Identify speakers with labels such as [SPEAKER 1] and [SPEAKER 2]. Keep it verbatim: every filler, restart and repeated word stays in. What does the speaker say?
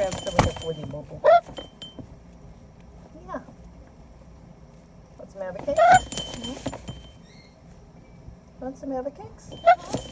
[SPEAKER 1] grab some of this woody bubble. Yeah. Want some avocado cakes? Mm-hmm. Want some avocado cakes?